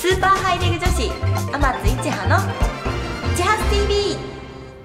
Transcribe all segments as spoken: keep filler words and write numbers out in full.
スーパーハイレグ女子天津いちはのいちはつ ティーブイ。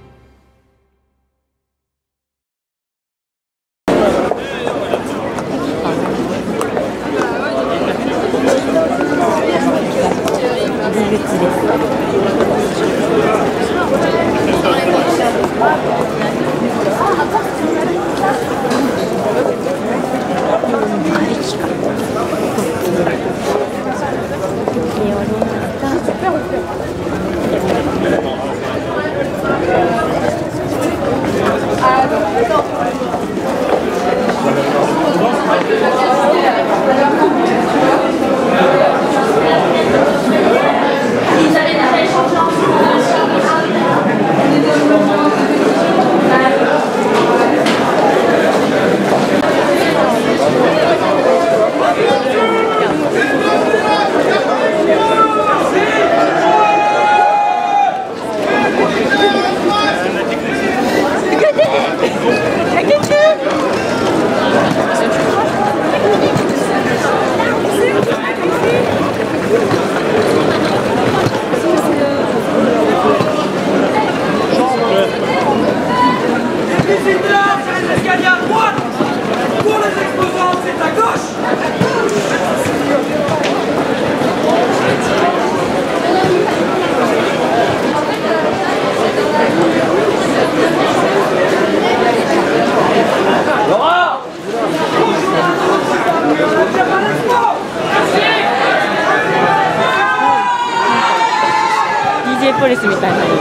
ポリスみたいなのいる。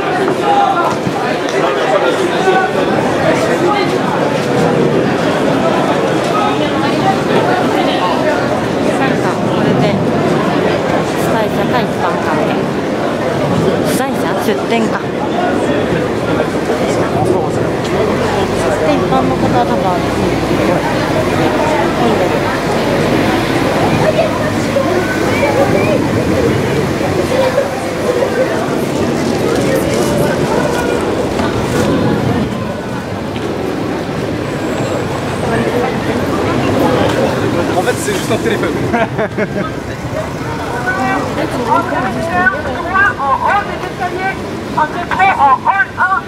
なんかこれで主催者か一般関係、主催者出店かで一般の方は多分いいね。 En fait, c'est juste un téléphone. En hall des escaliers, entrée en hall un.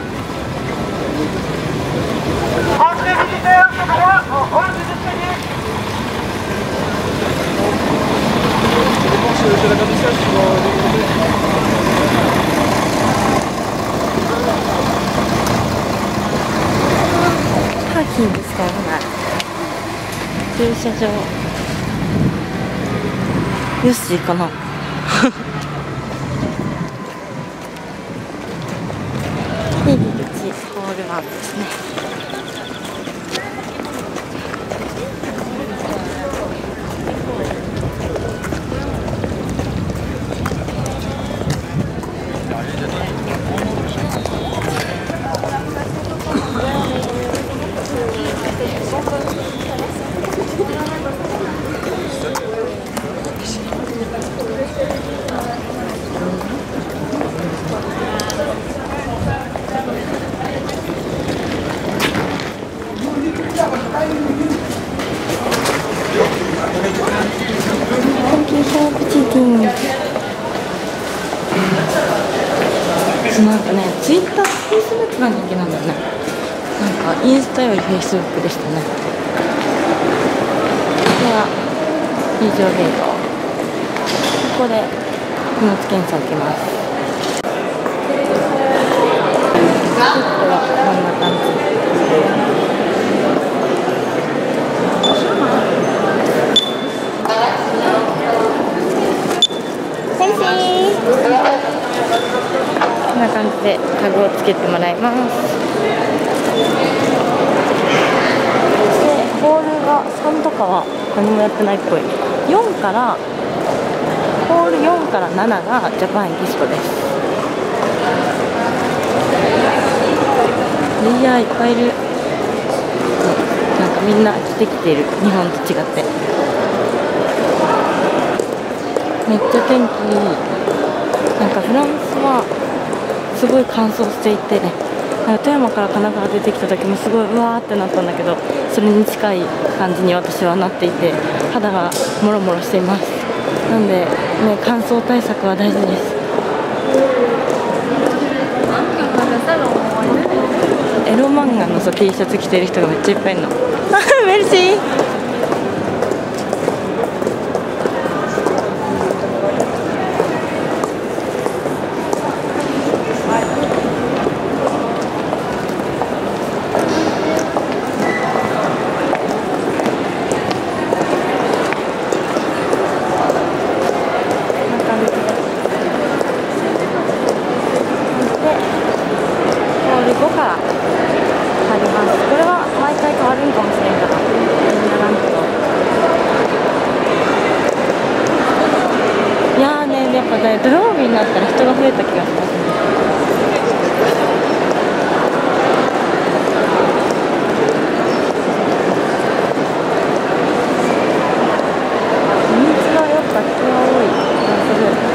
Entrée visiteur, c'est droit, en hall des escaliers. Ça dépend de la vernissage sur... パーキング使えない駐車場。よしかな入り口ホールワンですね。なんかね、ツイッター、フェイスブックが人気なんだよね。なんかインスタよりフェイスブックでしたね。これは以上ゲート。ここで荷物検査を受けます。これはこんな感じ。こんな感じでタグをつけてもらいます。で、ホールがさんとかは何もやってないっぽい。よんからホールよんからなながジャパンエキスポです。いやーいっぱいいる。なんかみんな着てきてる、日本と違って。めっちゃ天気いい。なんかフランスはすごい乾燥していてね、なんか富山から神奈川出てきた時もすごいうわーってなったんだけど、それに近い感じに私はなっていて、肌がモロモロしています。 なんでね、乾燥対策は大事です。エロ漫画のさ T シャツ着てる人がめっちゃいっぱいいるの。メルシー。ごから入ります。これは毎回変わるんかもしれんからみんななんけど、いやーね、やっぱね土曜日になったら人が増えた気がしますね。土日はやっぱ人が多い気がする。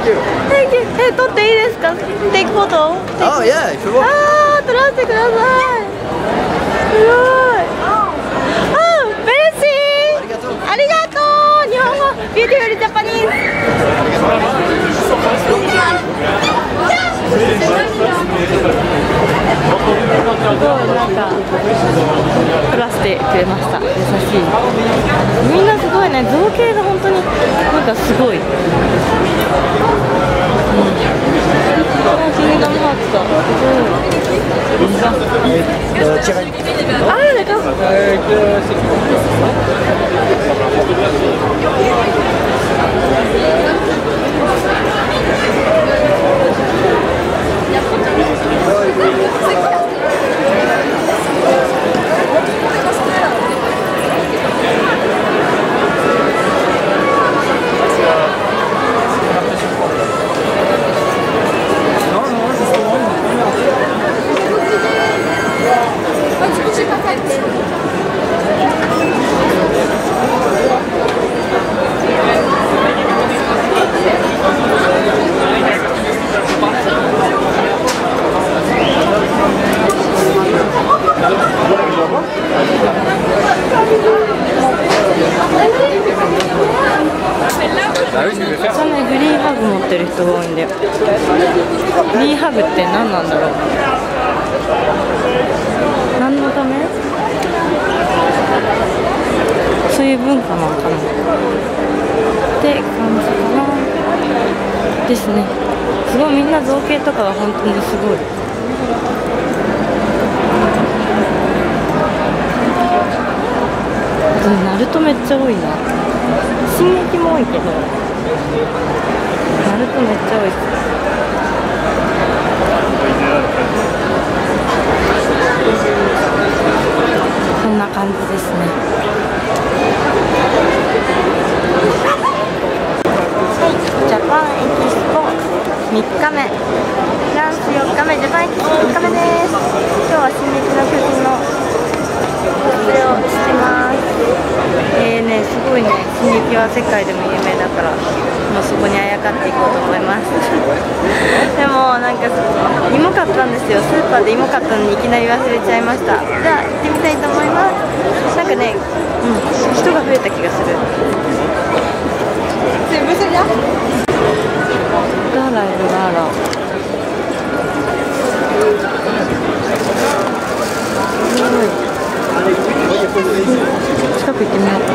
you. Thank you. え、撮っていいですか？テイクフォト。 Oh yeah, if you want. あー、撮らせてください。すごい。あ、メルシー。ありがとう。日本語、ビューティフルジャパニーズ。すごいなんか撮らせてくれました。優しい。みんなすごいね。造形が本当になんかすごい。うん。キングダムハーツだ。ああ、でか。そんなにフリーハグ持ってる人が多いんだよ。フリーハグって何なんだろう。何のため？そういう文化なのかなって感じかなですね。すごいみんな造形とかが本当にすごい。ナルトめっちゃ多いな。進撃も多いけどナルトめっちゃ多いっす。こんな感じですね。はい、ジャパンエキスポみっかめ、フランスよっかめ、ジャパンエキスポみっかめです。今日は進撃の巨人の撮影をしてます。えーね、すごいね、進撃は世界でも有名だから、もうそこにあやかっていこうと思います。でもなんか芋買ったんですよ。スーパーで芋買ったのにいきなり忘れちゃいました。じゃあ行ってみたいと思います。なんかね、うん、人が増えた気がする。ガーラいるガーラ。すごい。近く行ってみよう。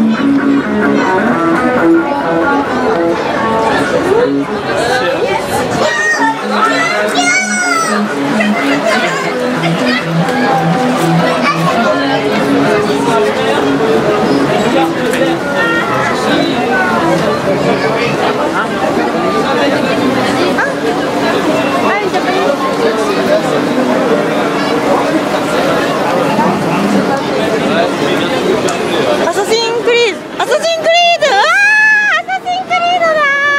アサシンクリード、アサシンクリード、うわー、アサシンクリードだ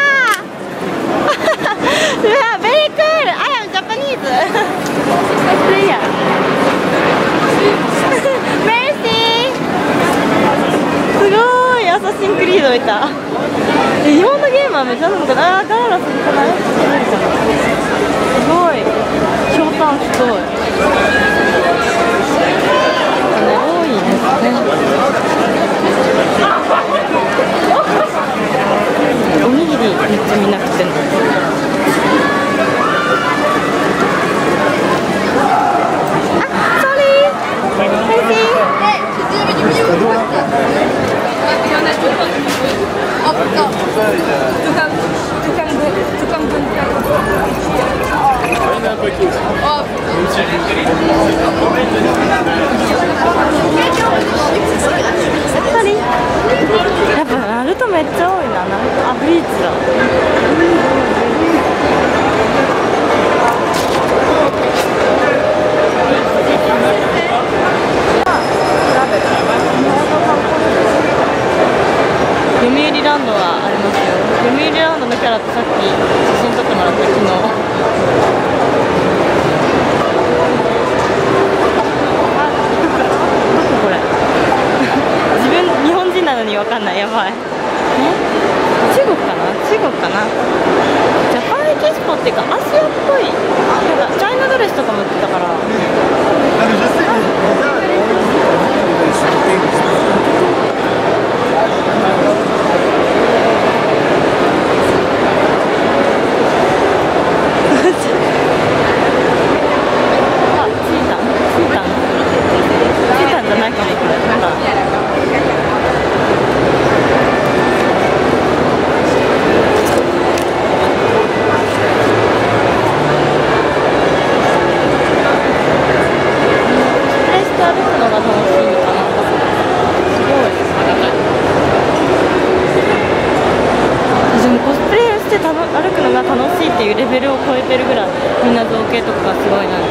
ー。うわ、ベリークール、I am Japanese。プレイヤー。メルシー。すごい、アサシンクリードいた。日本のゲームはめっちゃあるのかな。あー、ガーラスかな。すごい、ひょうたんすごい。多いですね。おにぎりめっちゃみんな食ってんの。あ、ソーリー。メルシー。やっぱナルトめっちゃ多いな。ナルト、あ、ブリーチだ。読売ランドはありますよ。読売ランドのキャラってさっき写真撮ってもらった昨日。これ自分日本人なのに分かんない。やばい。え、中国かな、中国かな。 っていうかアジアっぽい、なんかチャイナドレスとかも売ってたから。歩くのが楽しいっていうレベルを超えてるぐらいみんな造形とかがすごいな。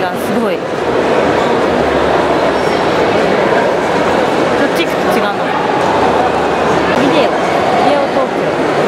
がすごい。こっち行くと違うの。ビデオビデオ東京。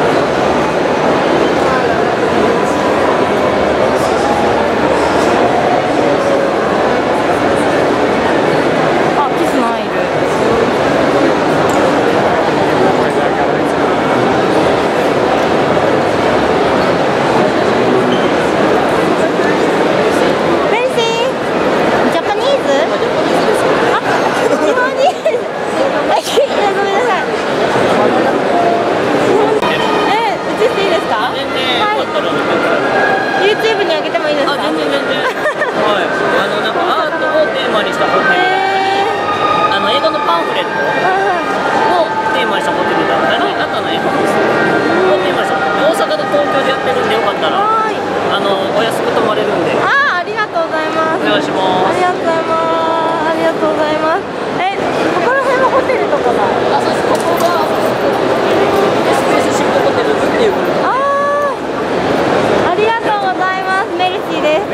あ、キスのアイル。YouTube に上げてもいいですか？ あ、全然全然。はい。あのなんかアートをテーマにしたホテル。あの映画のパンフレットをテーマにしたホテルだ。何あったの絵本です。をテーマにしたホテル。大阪と東京でやってるんでよかったらあのお安く泊まれるんで。 ああ、ありがとうございます。 お願いします。 ありがとうございます。ありがとうございます。え、ここら辺のホテルとかだ。 あ、そうです。ここがエスペースシップホテルズっていうグループ。 ありがとうございます。メルシーです。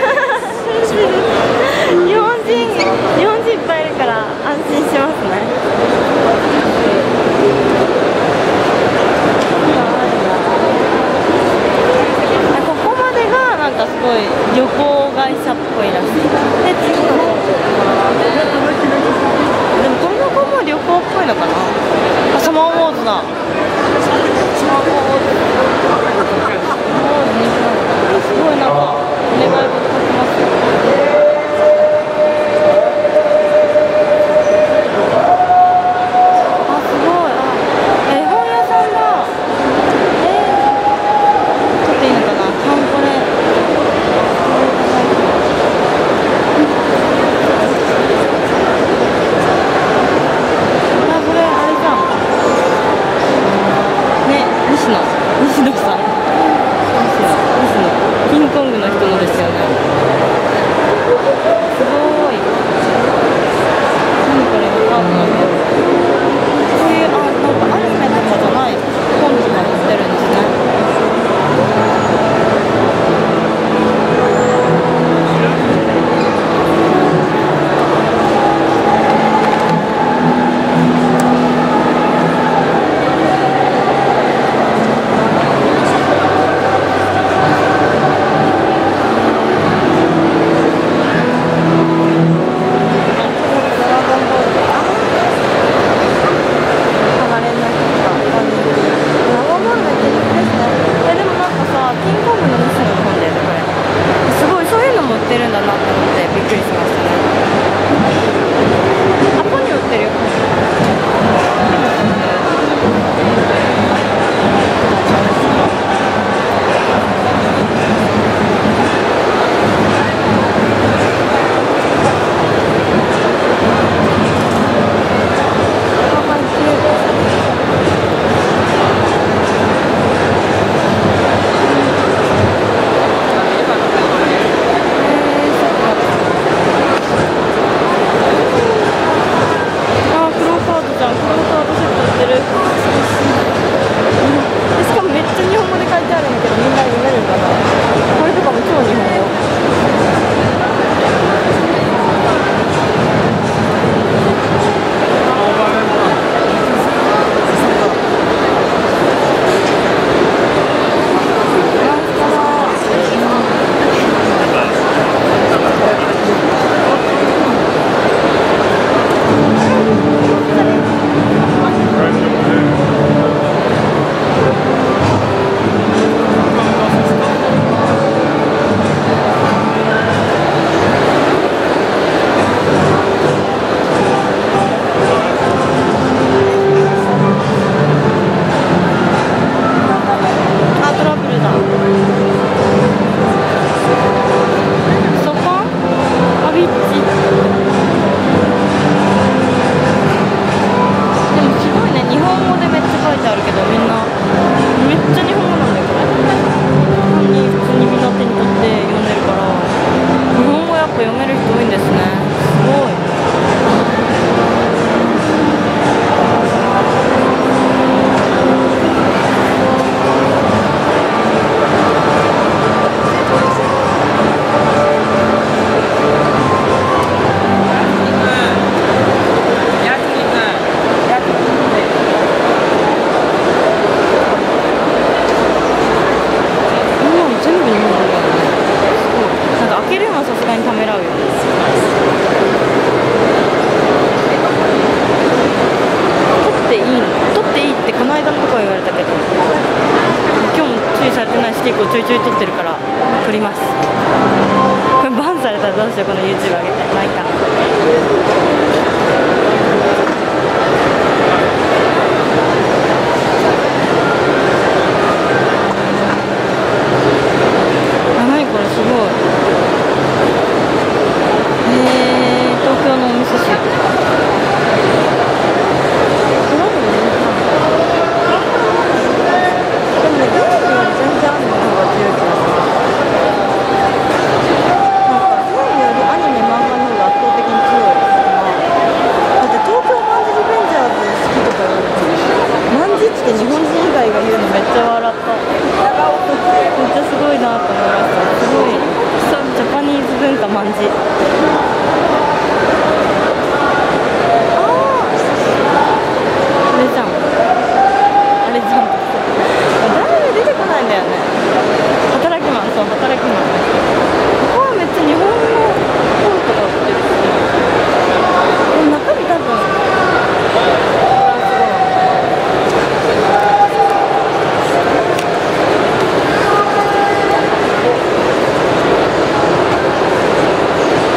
日本人、日本人いっぱいいるから安心しますね。ここまでがなんかすごい旅行会社っぽいらしい。で、次のでもこの子も旅行っぽいのかな。あ、サマーウォーズだ。サマーウォーズ。すごいなんか願い事書きますよ。あ、すごい。あ、絵本屋さんだ。えー、撮っていいのかな。カンコレ。あ、これあれじゃん。ね、西野西野さん。キングコングの人のですよね。すごい。何これわかんないけど。こういう、あ、なんかアニメとかじゃない本とか載ってるんですね。 にためらうよ。取っていいの？取っていいってこの間のとこは言われたけど、今日も注意されてないし結構ちょいちょい撮ってるから撮ります。これバンされたらどうしよう、この YouTube 上げて。まあいいか。あ、何これすごい。へえ、東京のお味噌汁。日本人以外が言うのめっちゃ笑った。めっちゃすごいなと思いました。すごいジャパニーズ文化まんじ。ああ、あれじゃん、あれじゃん。誰も出てこないんだよね。働きマン、そう働きマン。ここはめっちゃ日本の本とか売ってるし、でも中身多分こ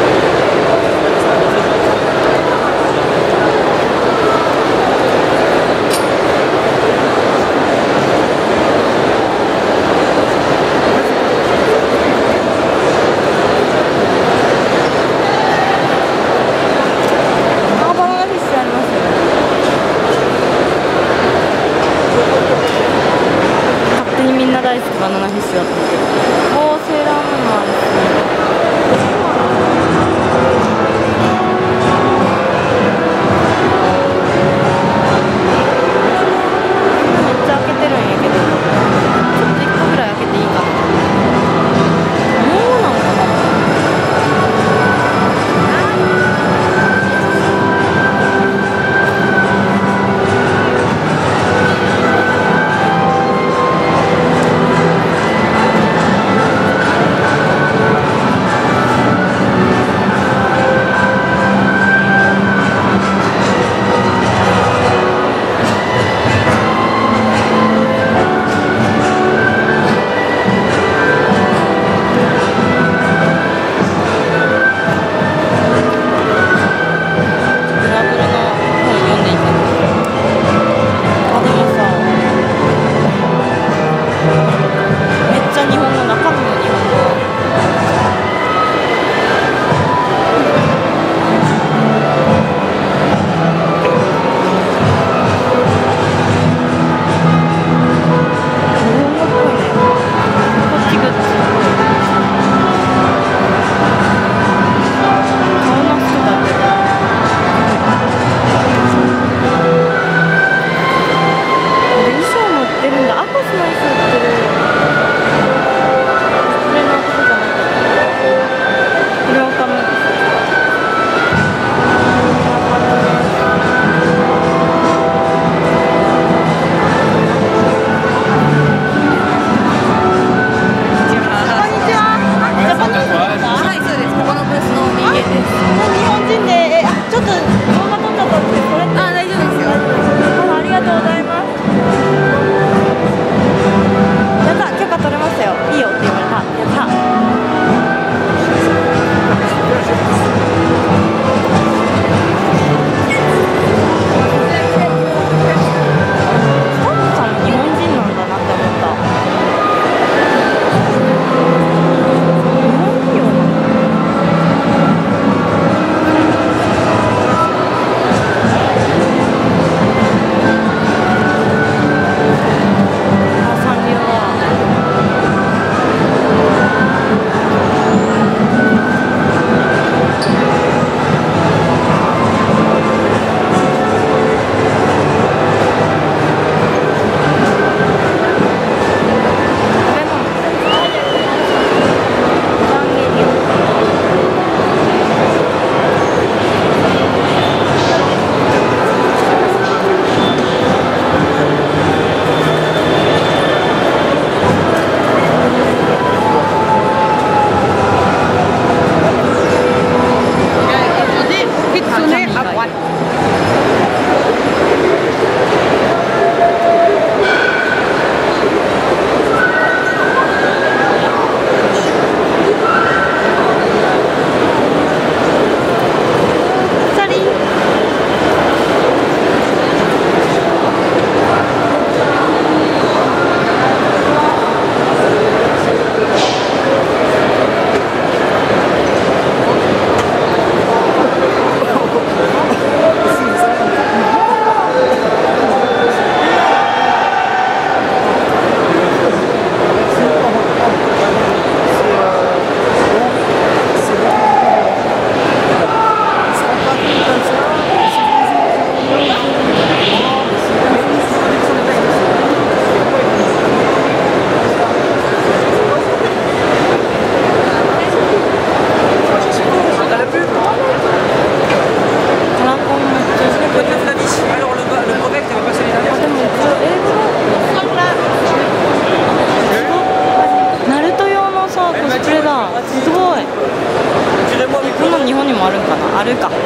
あるんかな、あるか。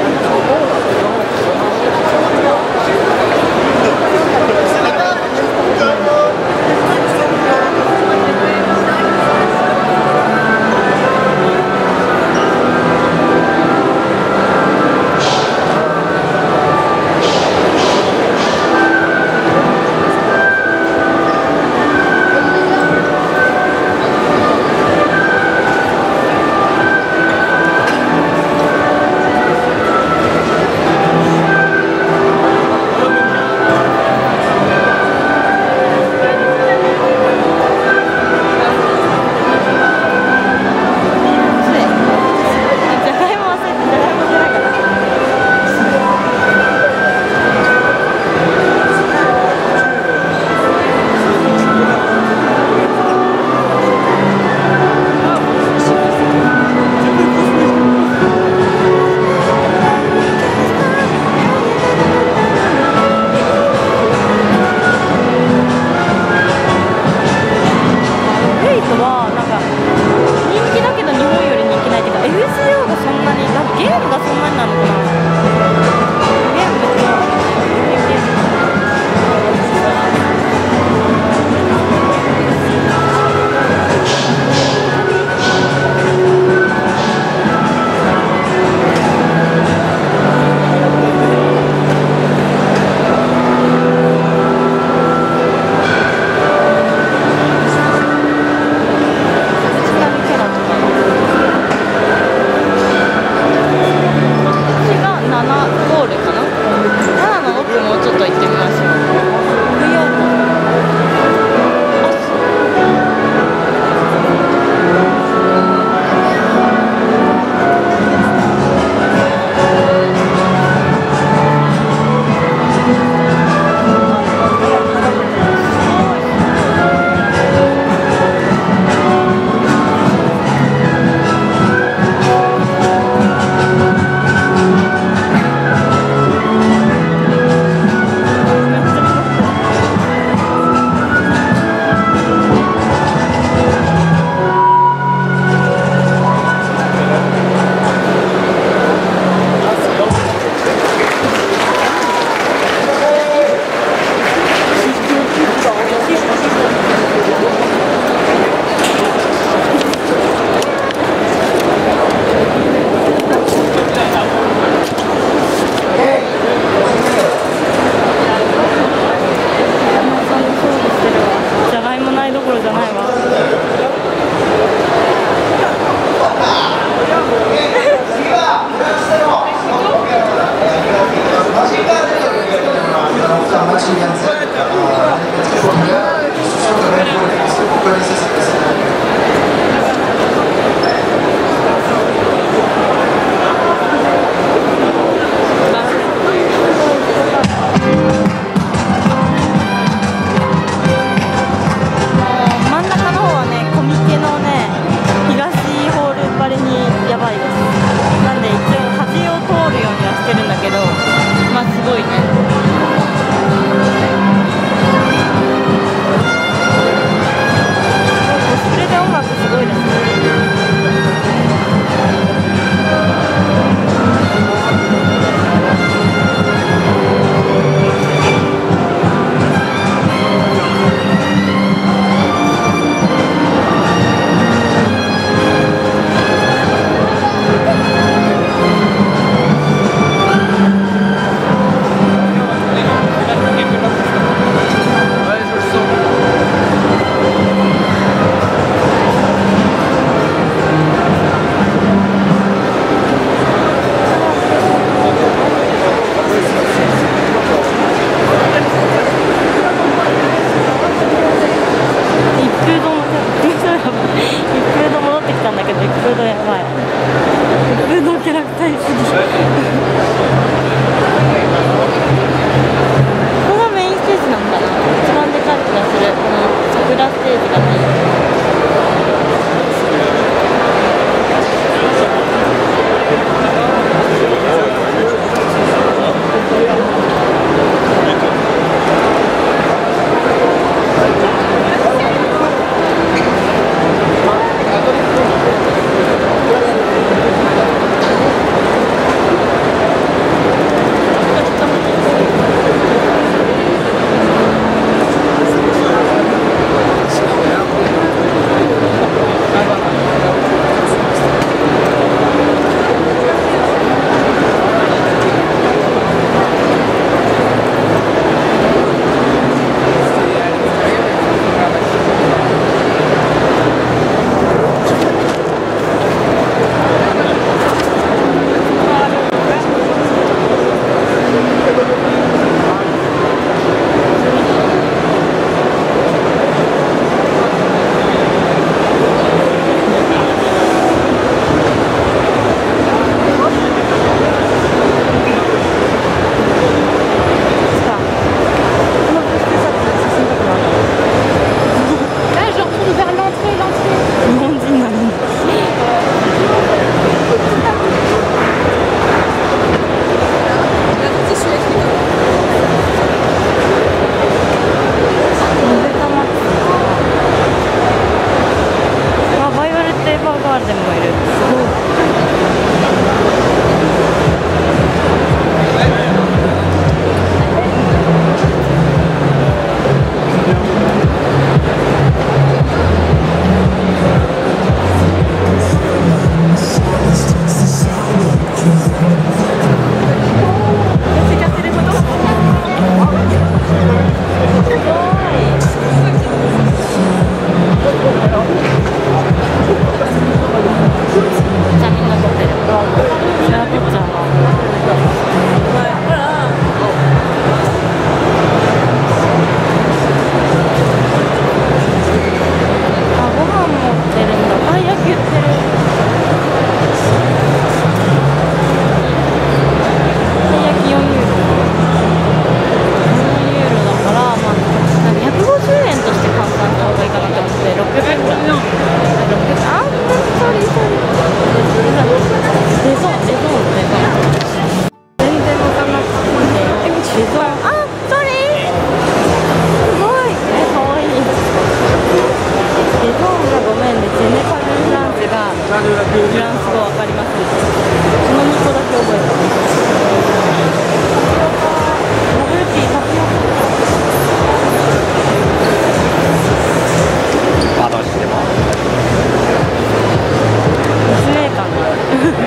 違う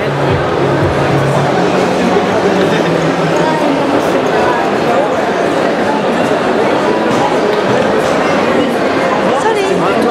るっていうソリ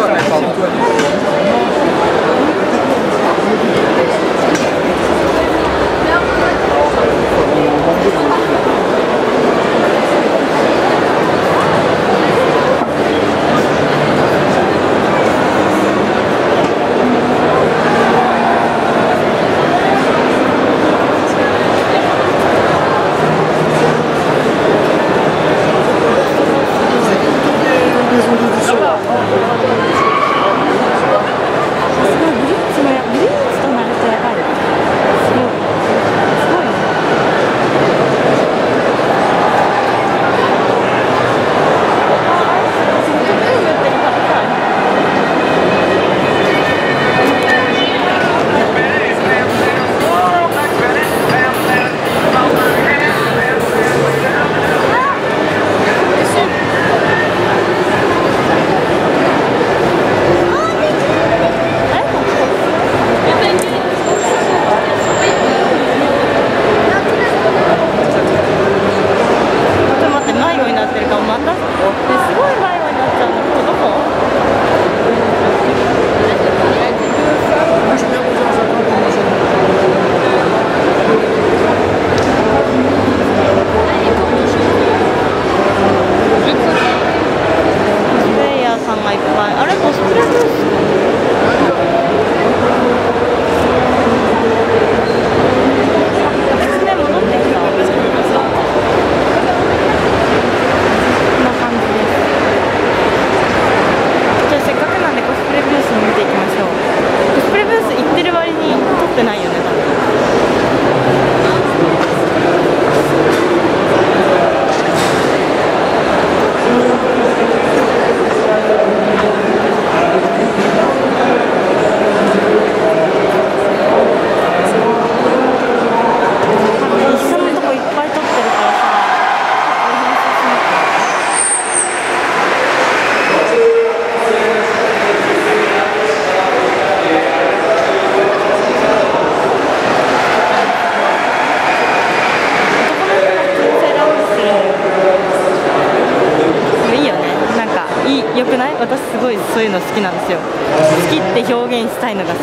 よくない？私すごいそういうの好きなんですよ。好きって表現したいのが好き。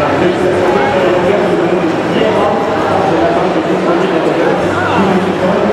Thank you.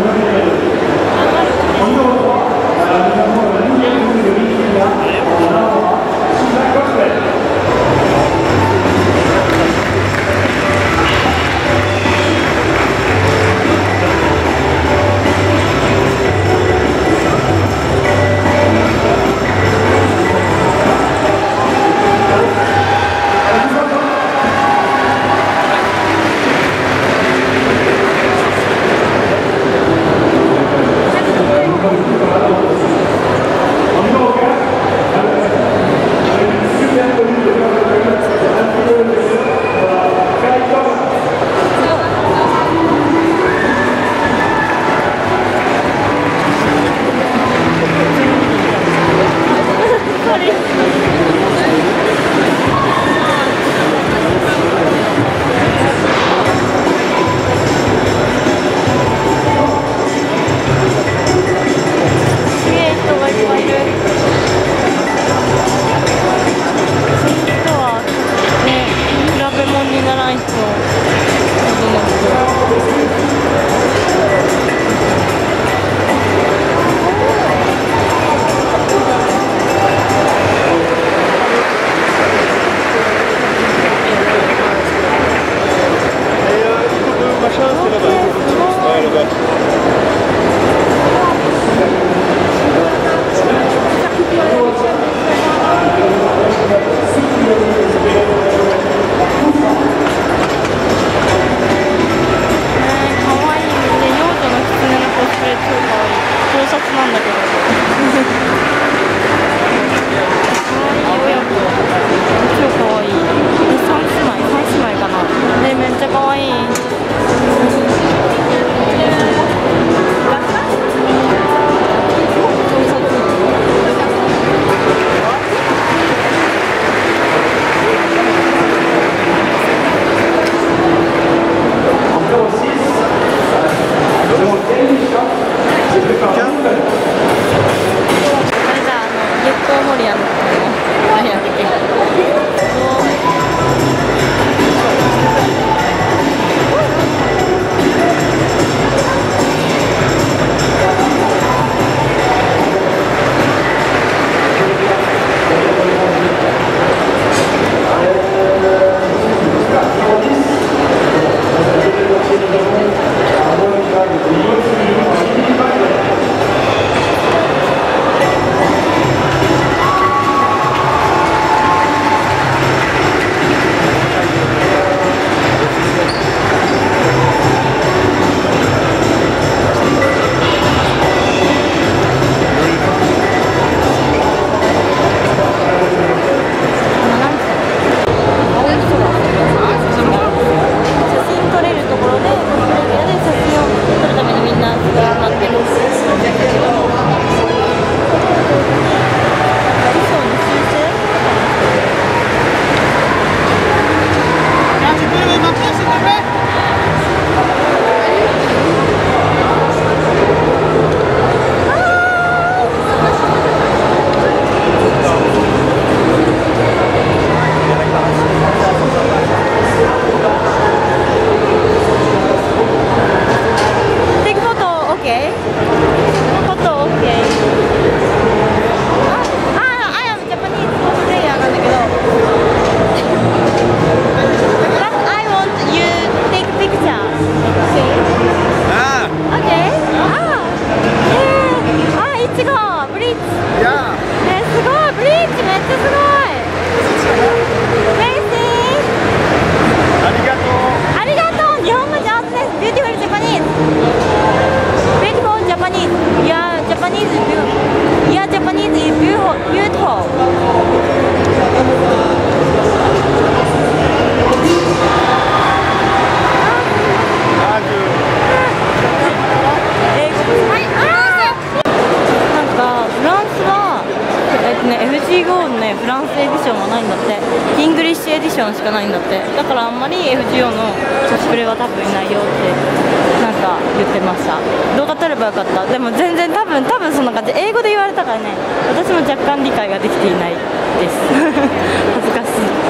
さんしかないんだって。だからあんまり エフジーオー のコスプレは多分いないよってなんか言ってました。動画撮ればよかった。でも全然多分多分そんな感じ、英語で言われたからね、私も若干理解ができていないです恥ずかしい。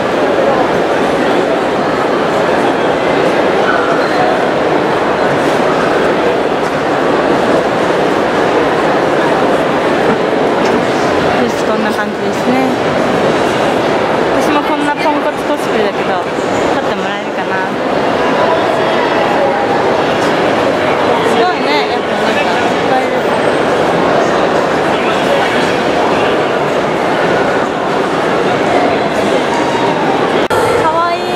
こんな感じですね。私もこんなポンコツコスプレだけど撮ってもらえるかな。すごいね、やっぱなんかいっぱいいる。かわいい。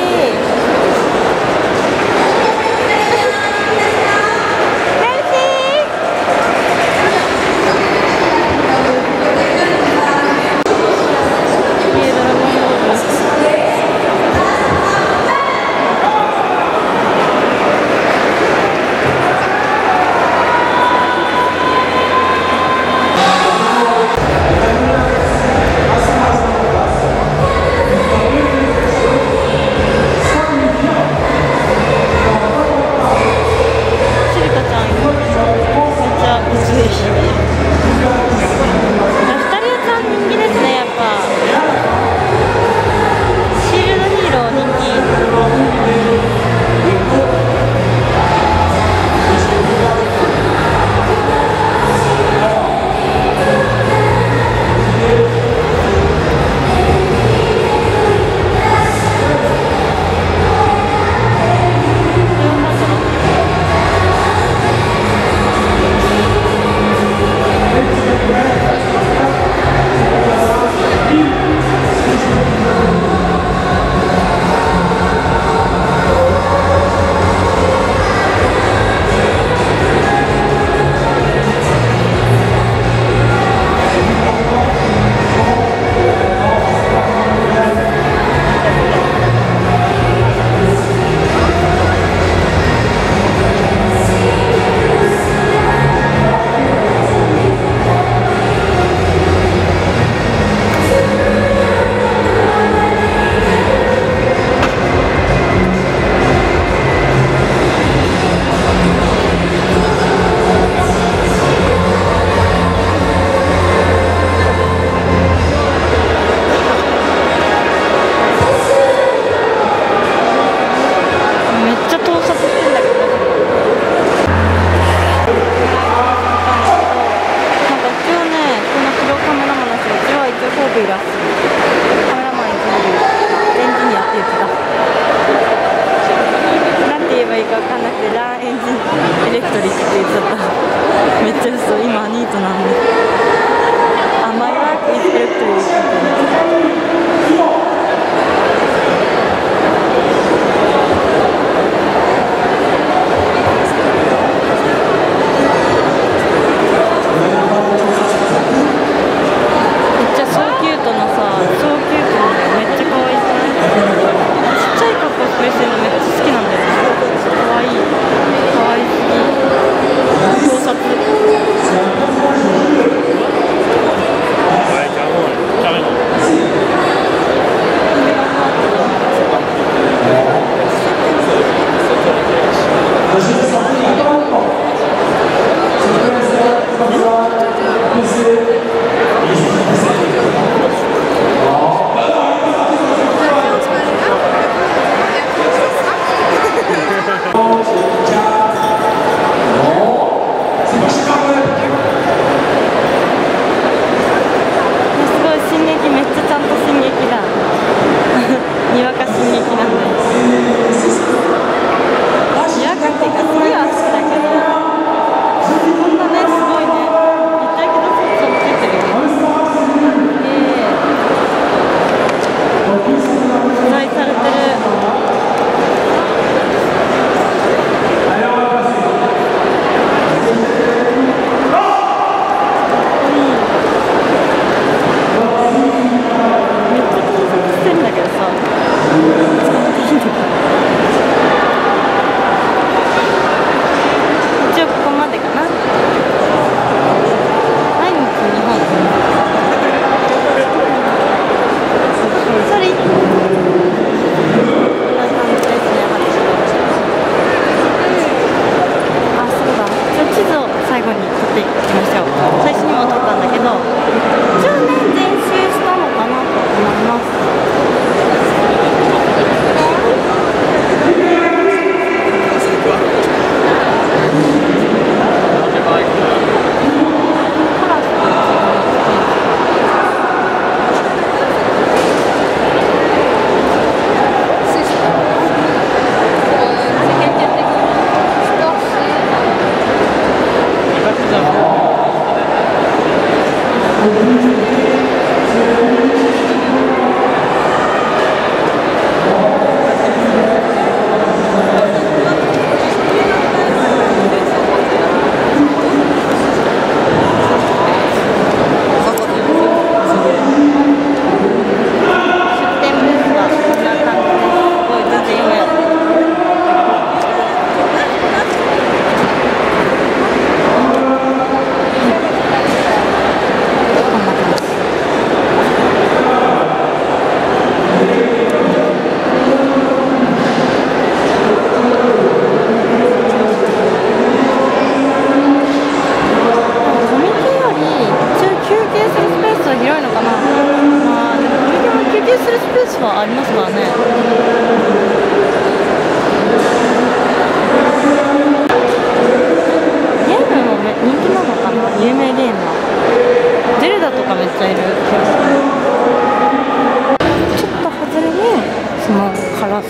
「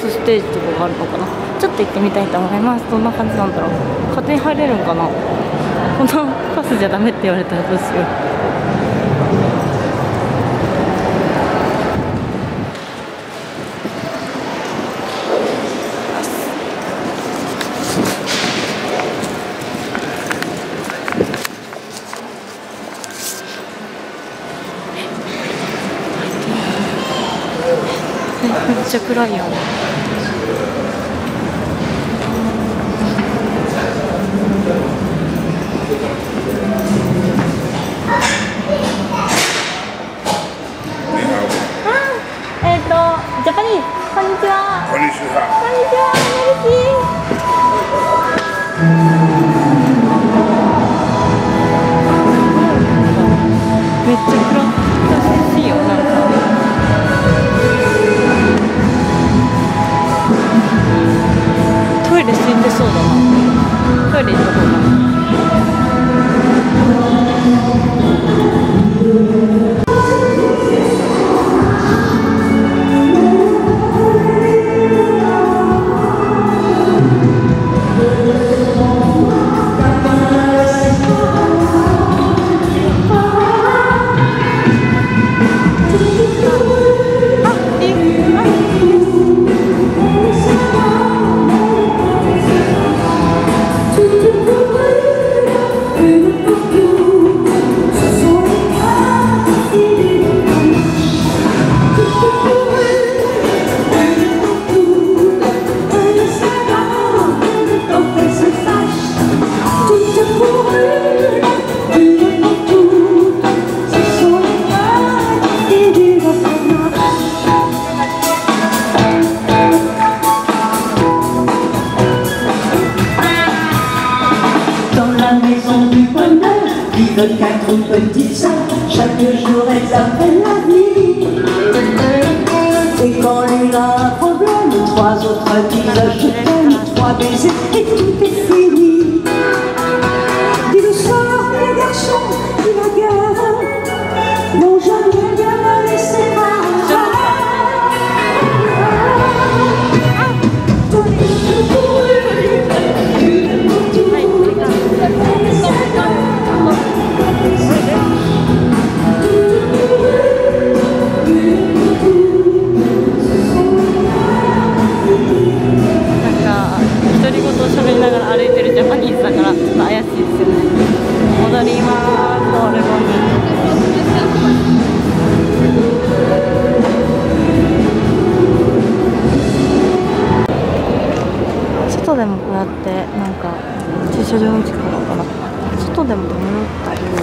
スステージとかがあるのかな。ちょっと行ってみたいと思います。どんな感じなんだろう。勝手に入れるんかな。このパスじゃダメって言われたらどうしよう。めっちゃ暗いやん。えっと、ジャパニーズ、こんにちは。こんにちは。こんにちは。めっちゃ暗いしいよ、なんか。トイレ死んでそうだな。トイレ行った方がいい。 De quatre petites sœurs, chaque jour elles appellent la vie. Et quand l'une a un problème, trois autres disent je t'aime, trois baisers et tout est fini. Dit le soir, les garçons, dit la guerre, n'ont jamais bien me laissé 喋りながら歩いてるジャパニーズだからちょっと怪しいですよね。戻ります。オレゴンに外でもこうやってなんか駐車場の近くなのかな。外でも止めろったり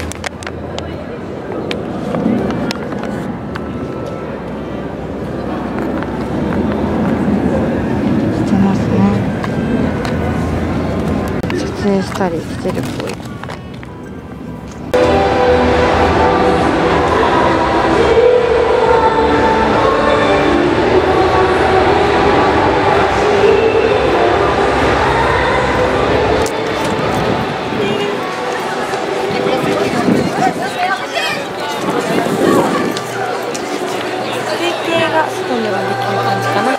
してますね。撮影したりしてるっぽい。休憩が外ではできる感じかな。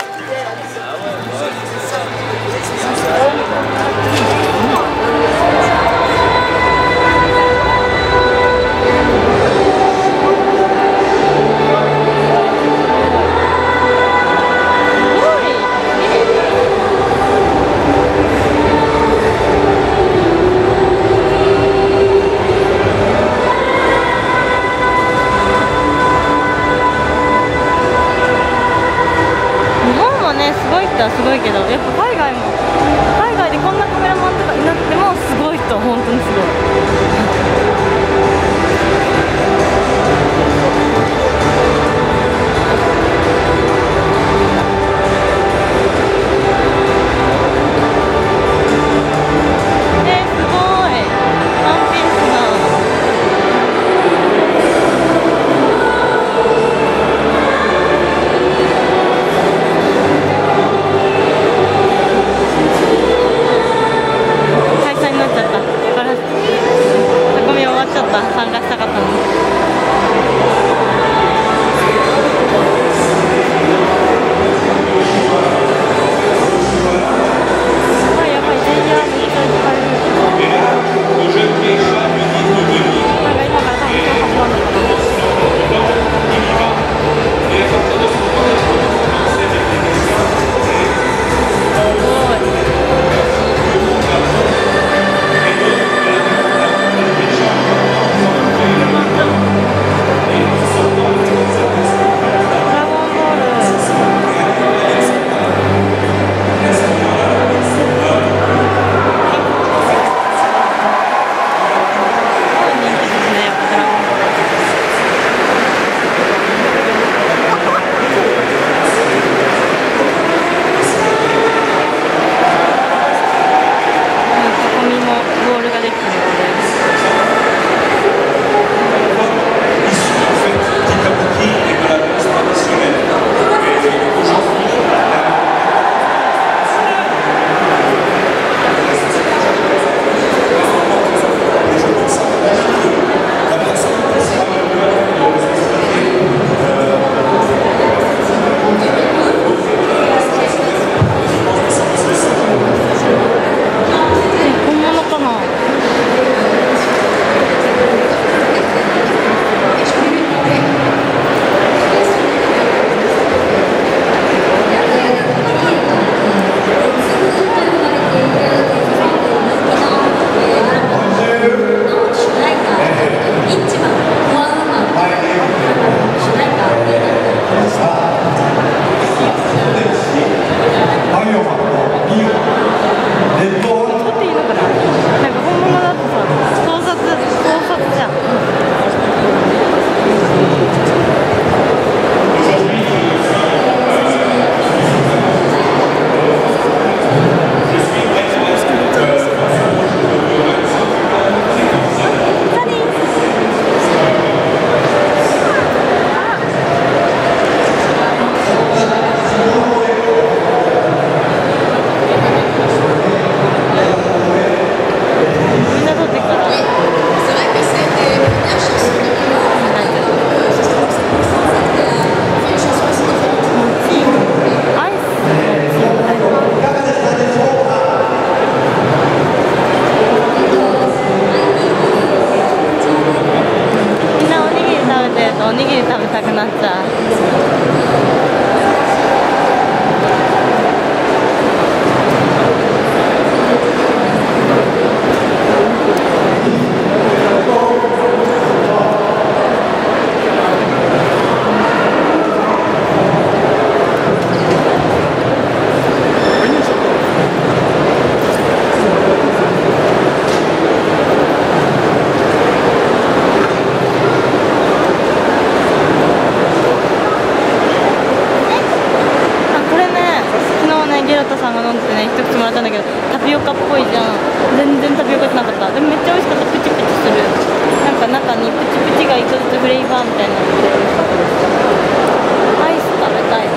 らったんだけど、タピオカっぽいじゃん。全然タピオカじゃなかった。でもめっちゃ美味しかった。プチプチする、なんか中にプチプチがいっこずつフレーバーみたいなので美味しかったです。アイス食べたい。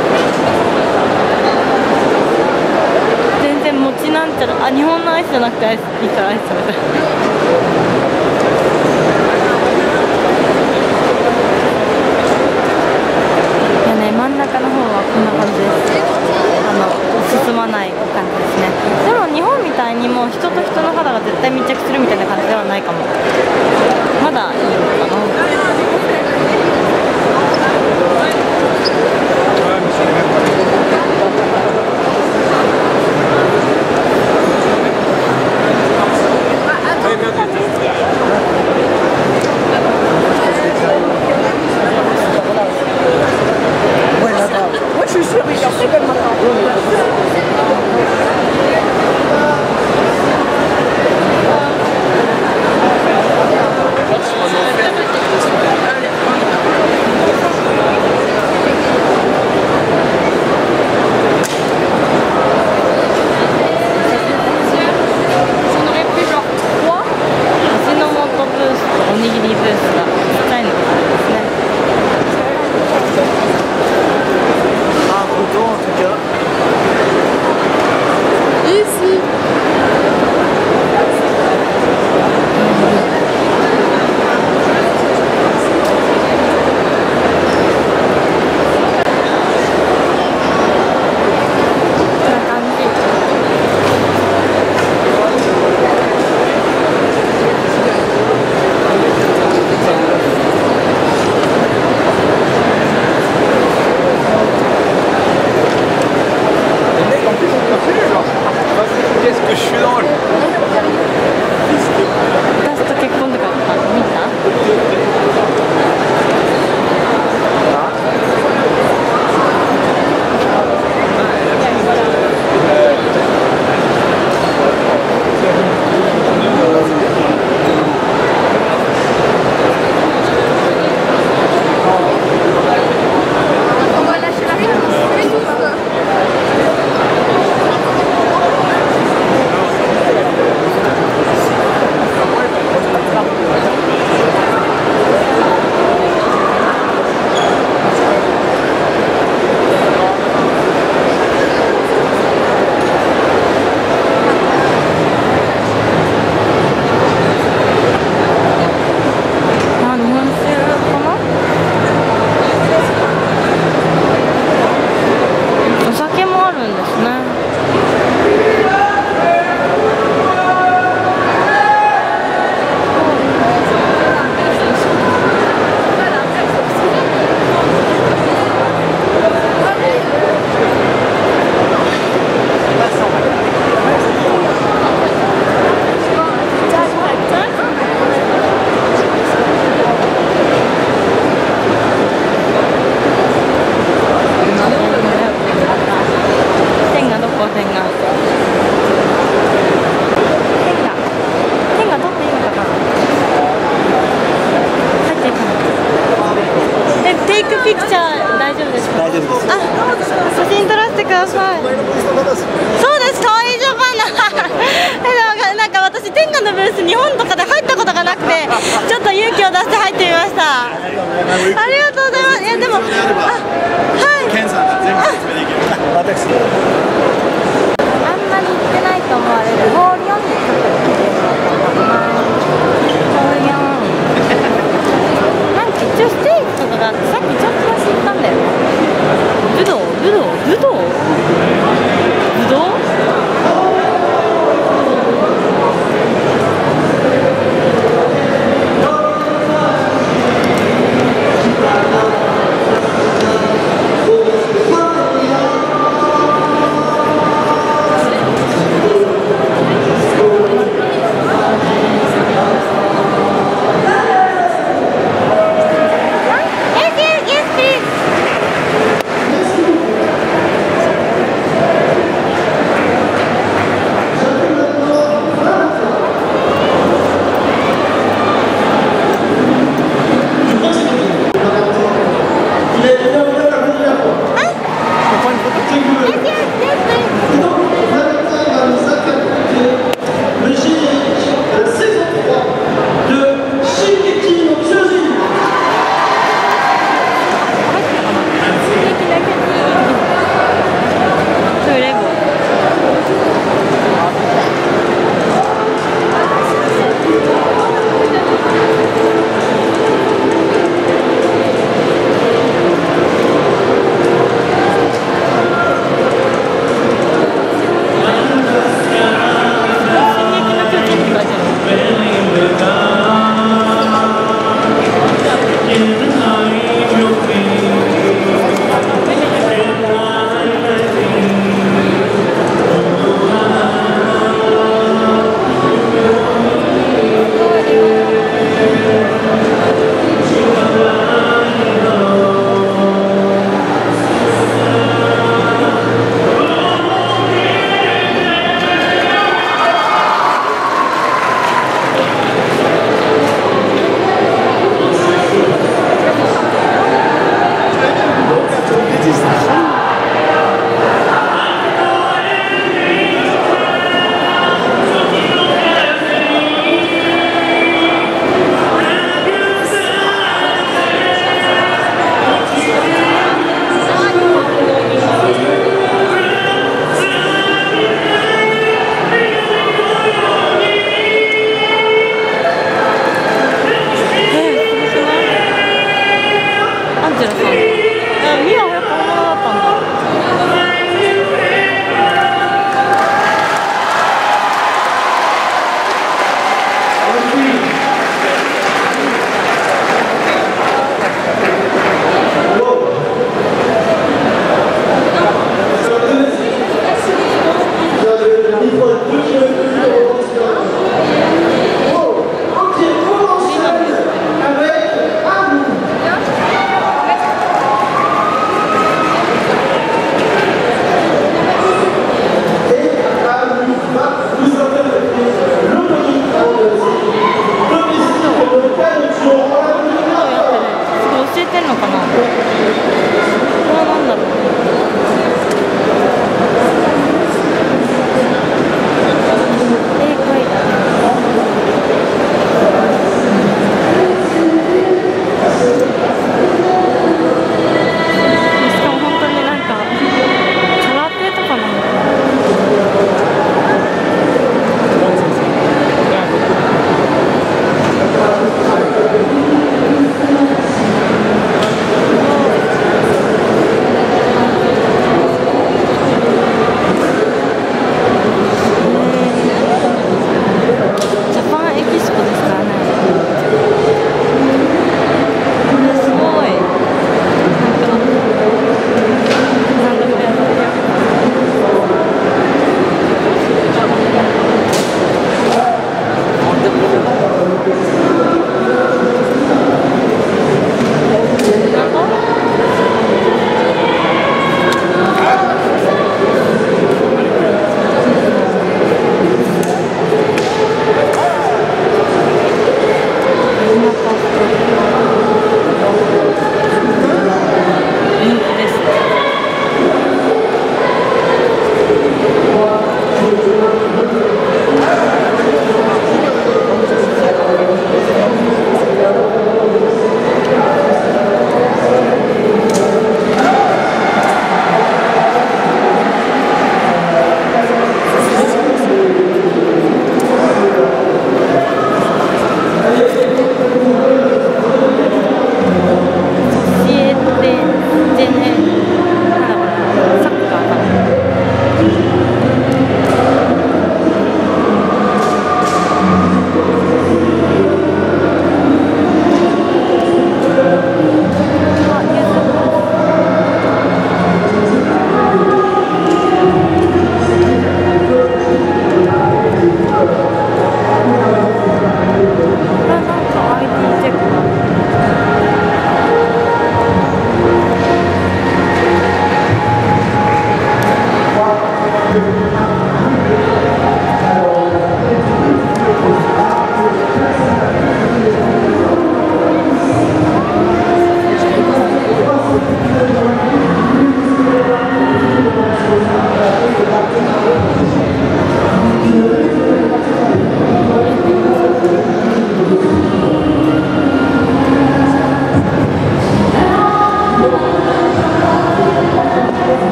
全然餅なんちゃら、あ、日本のアイスじゃなくてアイスいいからアイス食べたい。いやね、真ん中の方はこんな感じです。あの進まない感じですね。でも日本みたいにもう人と人の肌が絶対密着するみたいな感じではないかも。まだいいのかな。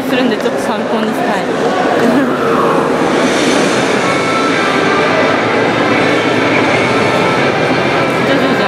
するんでちょっと参考にしたい。徐々じゃん。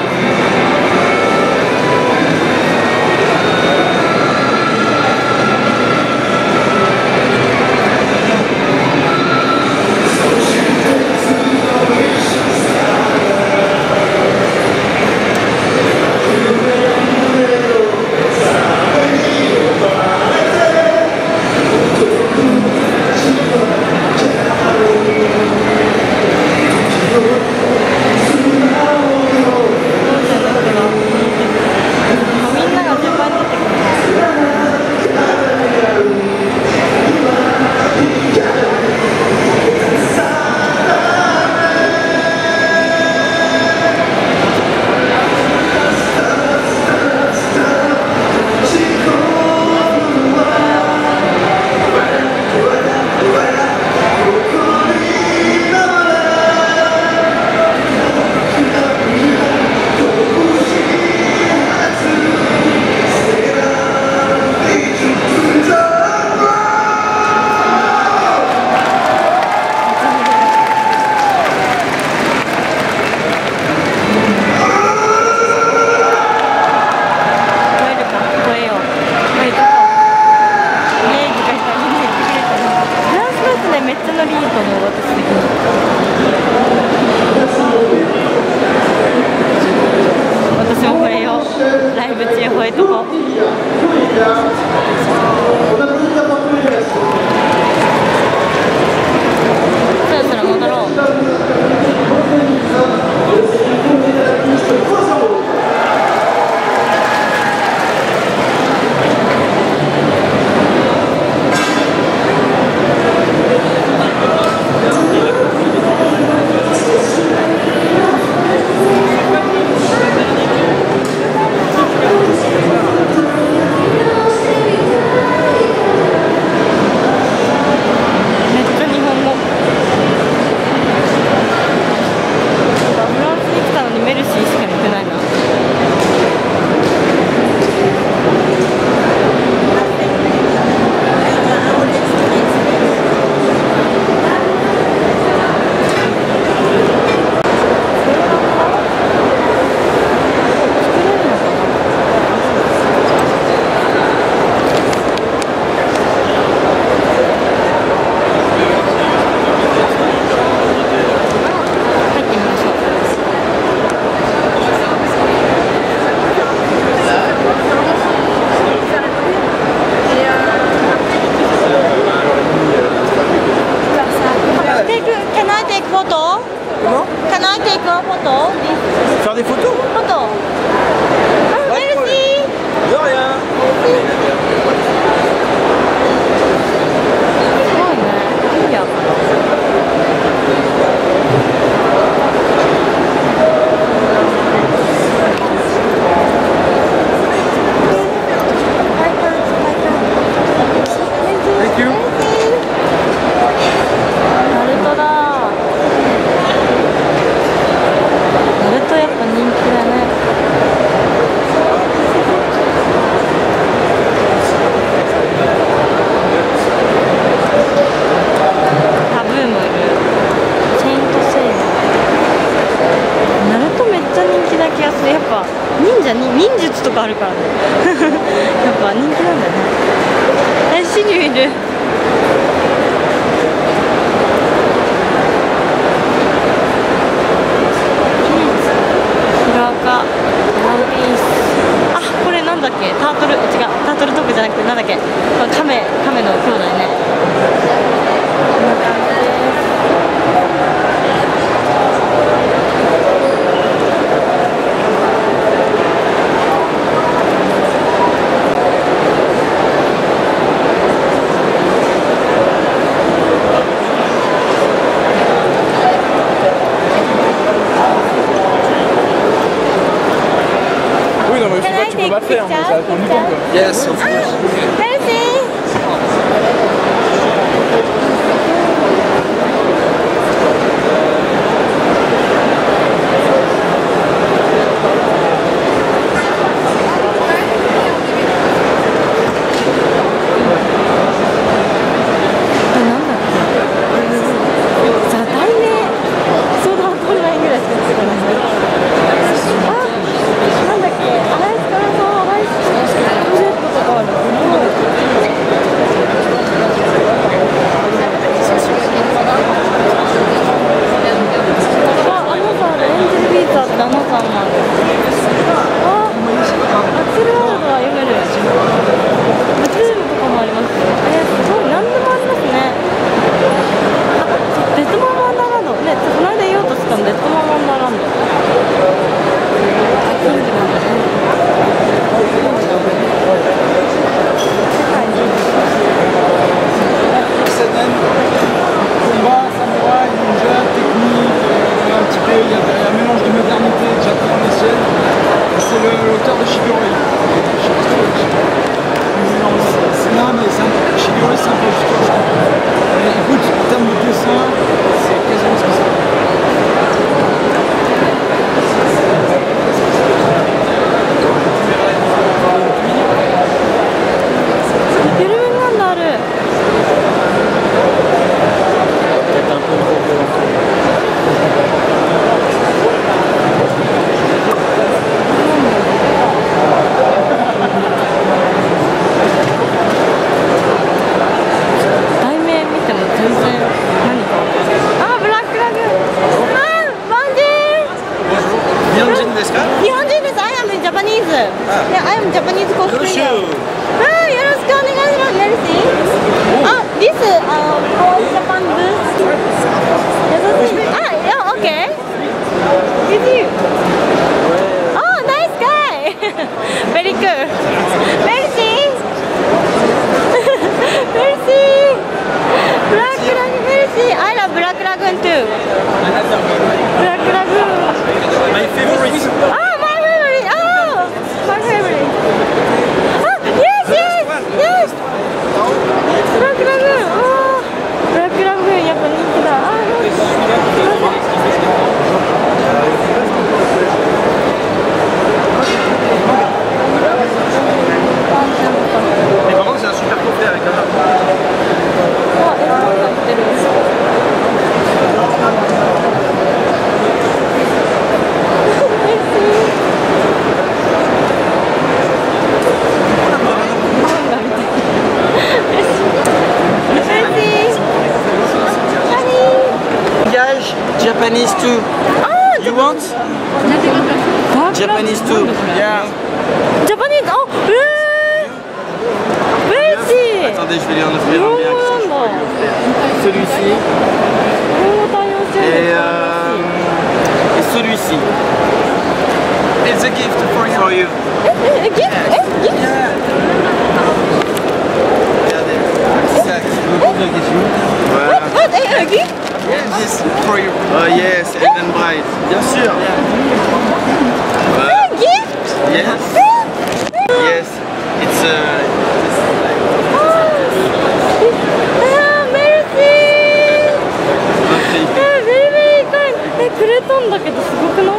かあるからねやっぱ人気なんだね。え、シリュいる。ヒロアカ、ワンピース。あ、これなんだっけ、タートル、違う、タートルトークじゃなくてなんだっけ、これカメ、カメの兄弟ね。こんな感じです。 On va faire, mais ça va prendre du temps quoi. Yes, of course. Merci. Japanese too. You want? Japanese too. Yeah. Japanese. Oh, euh, merci. Attendez, je vais lui en offrir un bien. Celui-ci. Et, euh, et celui-ci. It's a gift for you. For you. Eh, eh, gift? Eh, gift? Yeah. Regardez, petit sac. Voilà. What? Eh, a gift? Yes, for you. Oh yes, and then bright. Bien sûr. Voilà. Gift? Yes. Yes. It's a. Ah, merci. Eh, very very kind.え、くれたんだけどすごくない？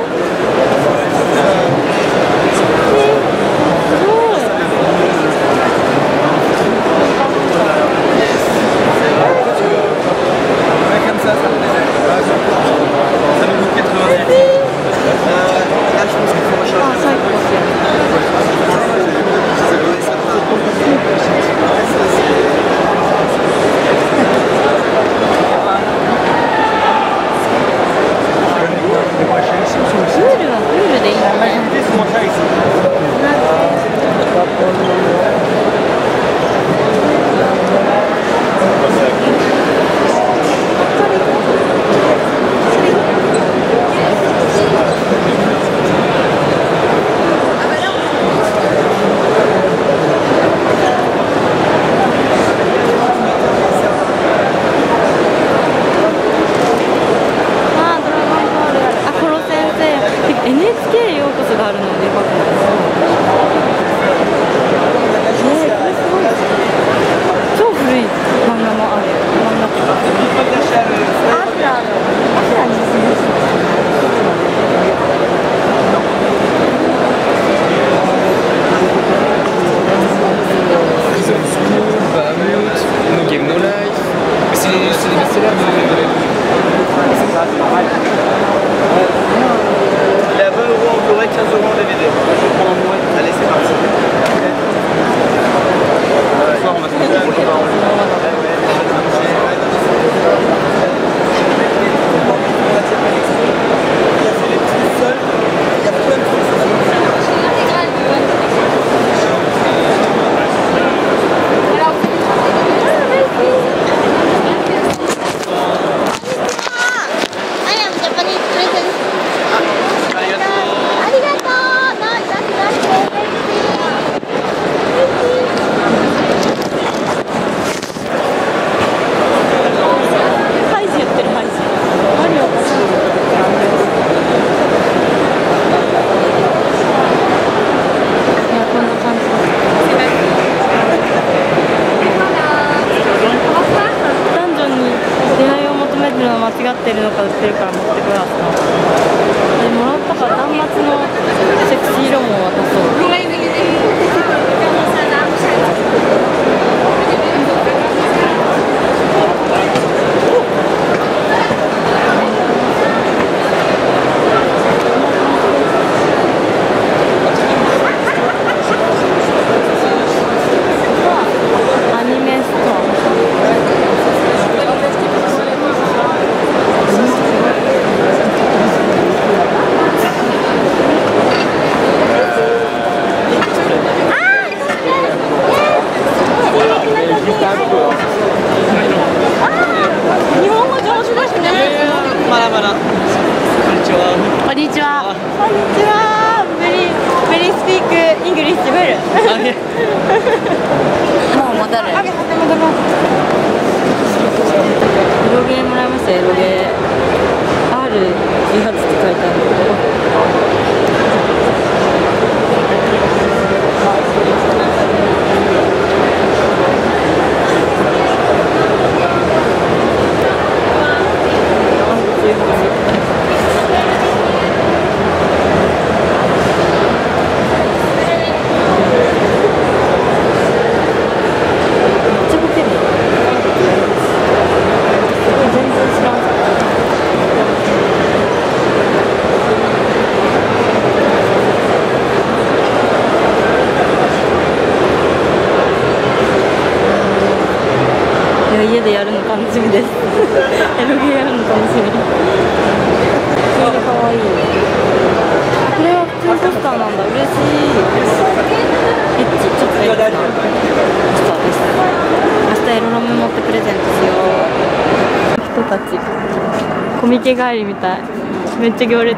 エヌエイチケー ようこそがあるのでよかったです。えー、これすごい超古い漫画もある。漫画とかアスラーのアスラーにしました。 No Game No Life. C'est des best-sellers. Il est à vingt euros en Blu-ray, quinze euros en D V D. Je prends un moins. Allez, c'est parti. Ce soir, on va se mettre pour le bar.間違ってるのか売ってるから持ってください。でもらったから端末のセクシー色も渡そう。アニメストア。日本語上手ですね。 まだまだ。こんにちは。 こんにちは。こんにちは。Very very speak English well。もう戻る。エロゲーもらいました。エロゲー アールじゅうはち って書いてある。家でやるの楽しみです。エロゲーやるの楽しみ。 で可愛い。これは普通ポスターなんだ。嬉しい。エッチ、ちょっとエッチなポスターです。明日エロラム持ってプレゼントしよう。人たちコミケ帰りみたい。めっちゃ行列。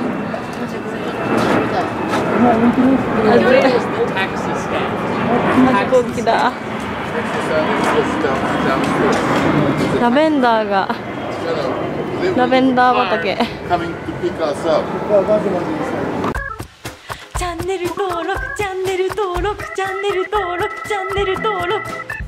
飛行機だ。ラベンダーがラベンダー畑。 チャンネル登録チャンネル登録チャンネル登録チャンネル登録